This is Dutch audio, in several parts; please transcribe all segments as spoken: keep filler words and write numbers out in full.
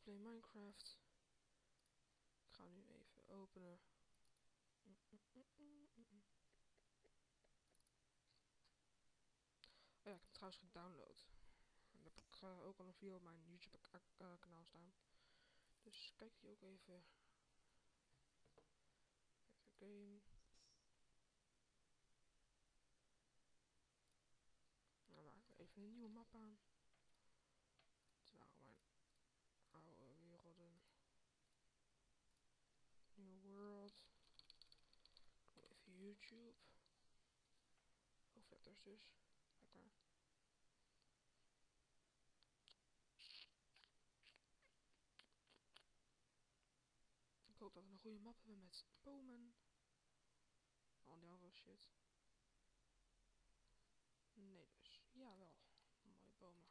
Play Minecraft. Ik ga nu even openen. Mm, mm, mm, mm, mm. Oh ja, ik heb het trouwens gedownload. En heb ik uh, ook al een video op mijn YouTube uh, kanaal staan. Dus kijk die ook even. Even game. Dan maken we even een nieuwe map aan. Het waren mijn oude werelden. New World. Even YouTube. Hoofdletters dus. Kijk maar. Ik hoop dat we een goede map hebben met bomen. Al die andere shit. Nee dus. Jawel. Mooie bomen.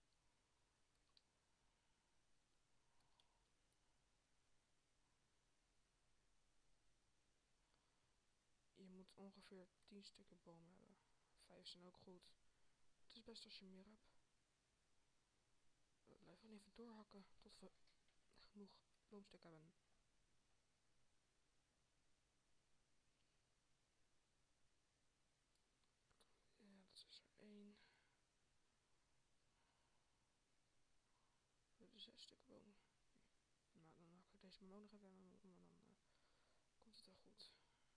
Je moet ongeveer tien stukken bomen hebben. Vijf zijn ook goed. Het is best als je meer hebt. We blijven even doorhakken tot we genoeg boomstukken hebben. Ja, dat is er één. We hebben zes stukken bomen. Nou, dan hak ik deze boom ook nog even aan, maar dan uh, komt het wel goed.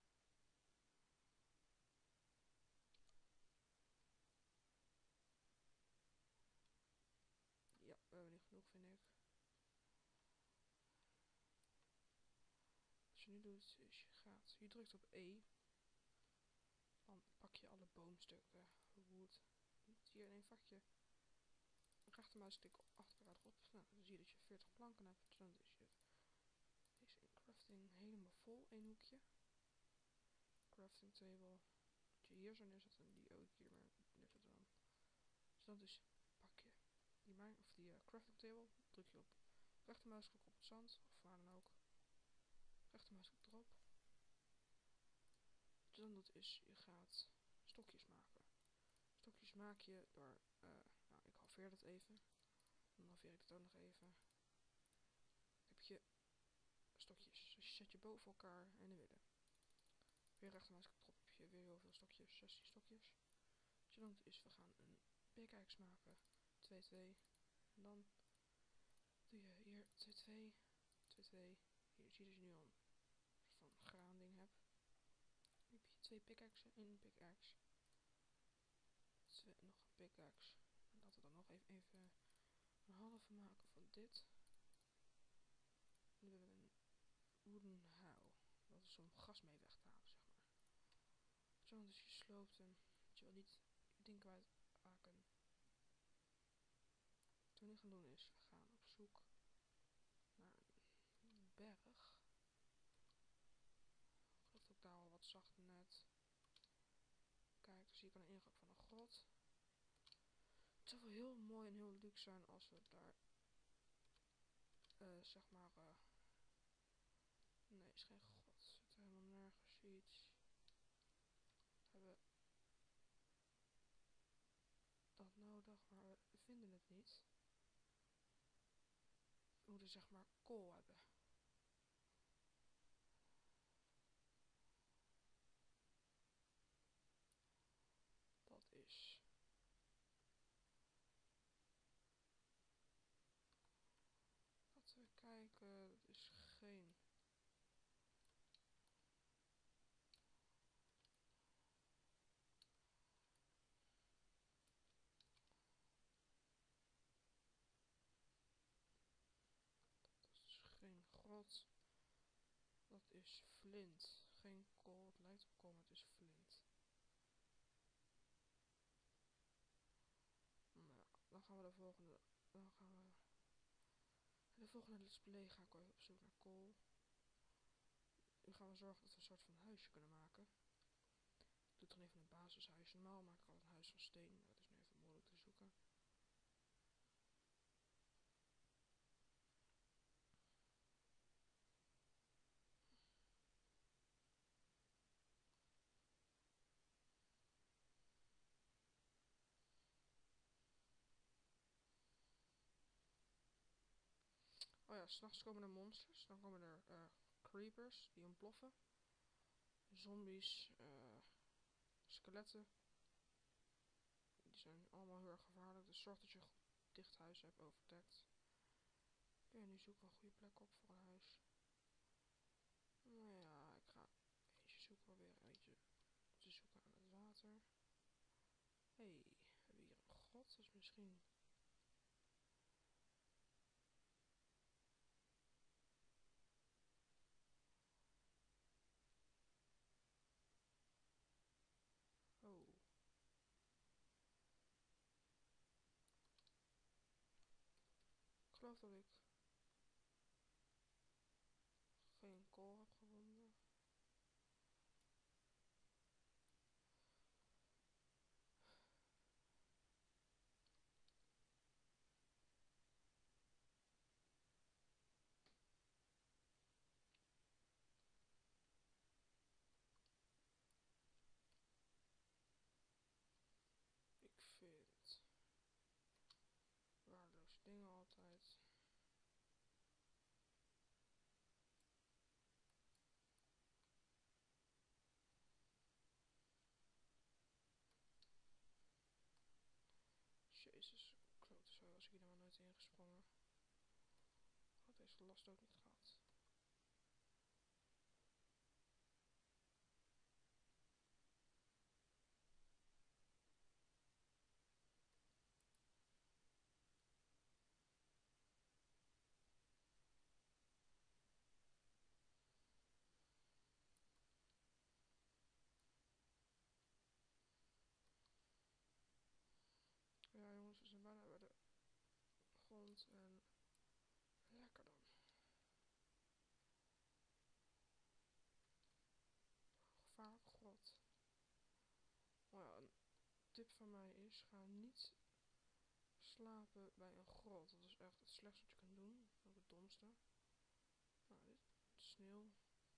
Ja, we hebben niet genoeg, vind ik. Wat je nu doet, is je gaat, je drukt op E. Dan pak je alle boomstukken, wood. Hier in één vakje. Rechtermuisklik achteruit op. Nou, dan zie je dat je veertig planken hebt. Dan is je deze crafting helemaal vol, één hoekje. Crafting table. Dat je hier zo neerzetten en die ook hier maar neerzetten dan. Dus dan dus pak je die, mine, of die uh, crafting table. Druk je op rechtermuisklik op het zand, of waar dan ook. Rechtermuisklik erop. Wat je dan doet is, je gaat stokjes maken. Stokjes maak je door, uh, nou ik halveer dat even. Dan halveer ik het ook nog even. Heb je stokjes. Dus je zet je boven elkaar in de midden. Weer rechtermuisklik erop heb je weer heel veel stokjes. zestien stokjes. Wat je dan doet is, we gaan een pickaxe maken. twee, twee. En dan doe je hier twee, twee. twee, twee. Hier zie je dus nu al een soort van graan ding heb. Nu heb je twee pickaxen en een pickaxe. Twee, nog een pickaxe. En laten we dan nog even, even een halve maken van dit. Nu hebben we een wooden huil. Dat is om gas mee weg te halen, zeg maar. Zo, dus je sloopt hem. Dat je wel niet je ding kwijtraken. Wat we nu gaan doen is, we gaan op zoek naar een berg. Ik geloof dat ik daar al wat zag net. Kijk, dus hier kan een ingang van een grot. Het zou wel heel mooi en heel luxe zijn als we daar, uh, zeg maar, uh, nee, is geen grot. Zit er helemaal nergens iets. We hebben dat nodig, maar we vinden het niet. We moeten zeg maar kool hebben. Dat is... Laten we kijken, dat is geen... Dat is geen grot. Dat is flint. Geen kool, het lijkt op kool, maar het is flint. Nou, dan gaan we de volgende... Dan gaan we... De volgende let's play ga ik even op zoek naar kool. Nu gaan we zorgen dat we een soort van huisje kunnen maken. Ik doe dan even een basishuisje. Normaal maak ik altijd een huis van steen. Dat is nu even moeilijk te zoeken. Oh s'nachts komen er monsters. Dan komen er uh, creepers die ontploffen. Zombies. Uh, skeletten. Die zijn allemaal heel erg gevaarlijk. Dus zorg dat je een goed dicht huis hebt overdekt. Oké, okay, nu zoeken we een goede plek op voor een huis. Nou ja, ik ga eentje zoeken. Proberen eentje te zoeken aan het water. Hé, hey, we hebben hier een grot. Dus misschien... Oh. Ik geloof dat ik geen kool heb gevonden. Ik vind waardeloze dingen altijd. Jezus, klote zo, was ik hier nou nooit ingesprongen. Had deze last ook niet gehad. Ja jongens, we zijn bijna bij de grond en lekker dan. Gevaarlijk grot. Nou ja, een tip van mij is, ga niet slapen bij een grot. Dat is echt het slechtste wat je kunt doen. Ook het domste. Nou, dit is sneeuw.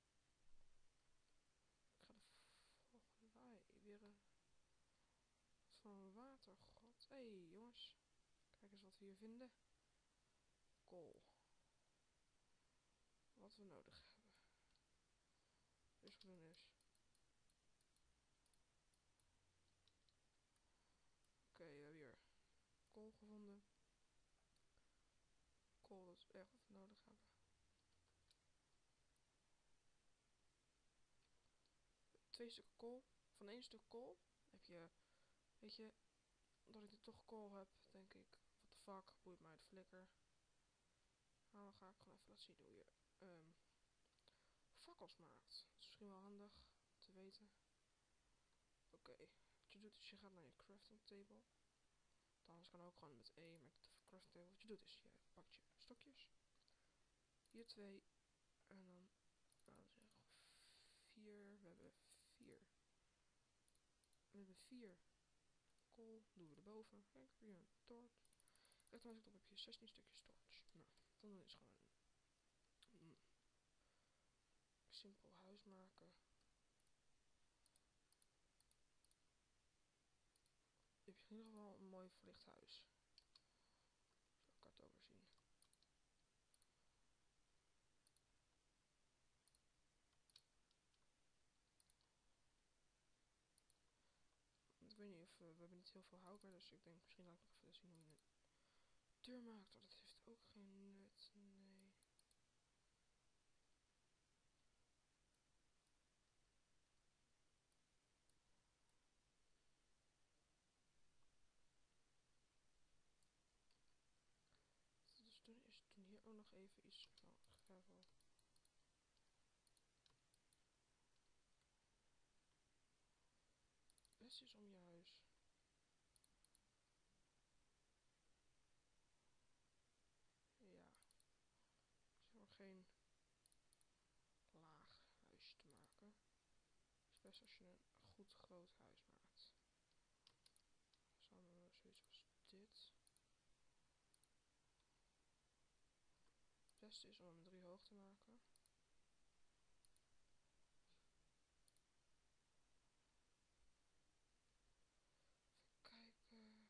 Ik ga de volgende bij. Weer een van watergrot. Hé hey, jongens. Kijk eens wat we hier vinden. Kool. Wat we nodig hebben. Dus wat we doen is. Oké, okay, we hebben hier kool gevonden. Kool, dat is echt wat we nodig hebben. Twee stukken kool. Van één stuk kool heb je, weet je, omdat ik nu toch kool heb, denk ik, what the fuck, boeit mij de flikker. Nou, dan ga ik gewoon even laten zien hoe je um, fakkels maakt. Dat is misschien wel handig om te weten. Oké, okay. Wat je doet is je gaat naar je crafting table. Anders kan ook gewoon met E, met de crafting table. Wat je doet is je pakt je stokjes. Hier twee. En dan, laten we zeggen, vier. We hebben vier. We hebben vier kool. Doen we erboven. Kijk, hier een torch. Rechtmatig op heb je zestien stukjes torch. Nou, dan is gewoon een simpel huis maken. Dan heb je in ieder geval een mooi verlicht huis. Zo kan ik het overzien. Ik weet niet of uh, we hebben niet heel veel hout meer, dus ik denk misschien laat ik nog even zien hoe je een deur maakt. Maar dat heeft ook geen nut, nee. Dus doen is doen hier ook nog even iets van gravel. Het beste is om je huis. Ja. Zeg maar geen laag huisje te maken. Het is best als je een goed groot huis maakt. Samen met zoiets als dit. Het beste is om hem drie hoog te maken. Even kijken.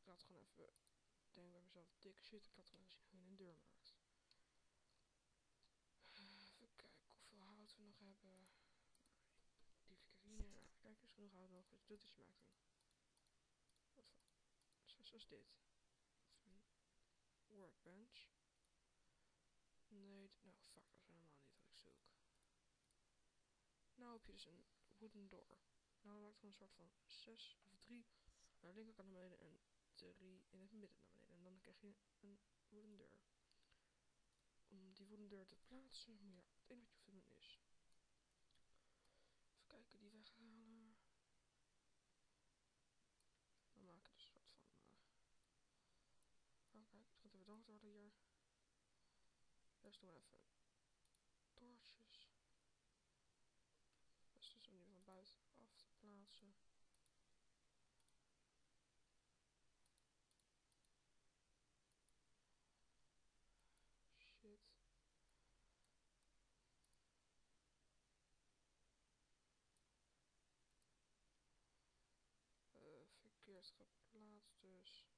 laat gewoon even denken bij mezelf, dik shit, ik laat gewoon even zien hoe je een deur maakt. Even kijken hoeveel hout we nog hebben. Die karine, nou, kijk eens genoeg hout nog. Wat doet het je maakt dan? Wat voor, zoals dit. Even een workbench. Nee, nou fuck, dat is helemaal niet wat ik zoek. Nou heb je dus een wooden door. Nou maakt gewoon een soort van zes of drie aan de linkerkant naar beneden en drie in het midden naar beneden. En dan krijg je een wooden deur. Om die wooden deur te plaatsen, moet je, het enige wat je hoeft te doen is... Even kijken, die weghalen. Dan maken we dus een soort van... Uh... Oh kijk, het begint even donker te worden hier. Eerst doen we even toortjes. Dus, dus om die van buiten af te plaatsen. Shit. Uh, verkeerd geplaatst dus.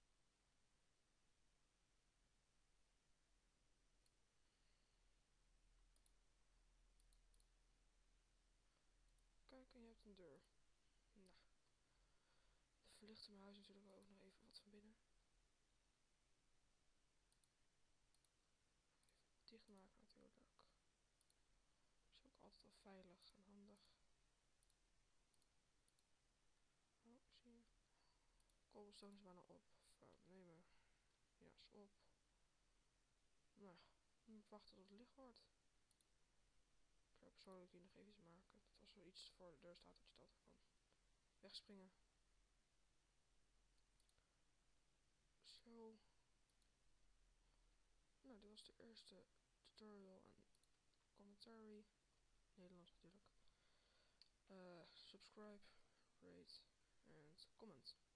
Kijk, en je hebt een deur. Nou. De verlichte mijn huis natuurlijk ook nog even wat van binnen. Even dichtmaken natuurlijk. Is ook altijd wel veilig en handig. Oh, zie je. Cobblestone is bijna op. Of uh, we nemen... Ja, is op. Nou, we moeten wachten tot het licht wordt. Ik ga persoonlijk hier nog even iets maken. Dat als er iets voor de deur staat, dat je dat kan wegspringen. Zo. Nou, dit was de eerste tutorial en commentary. Nederlands natuurlijk. Uh, subscribe, rate en comment.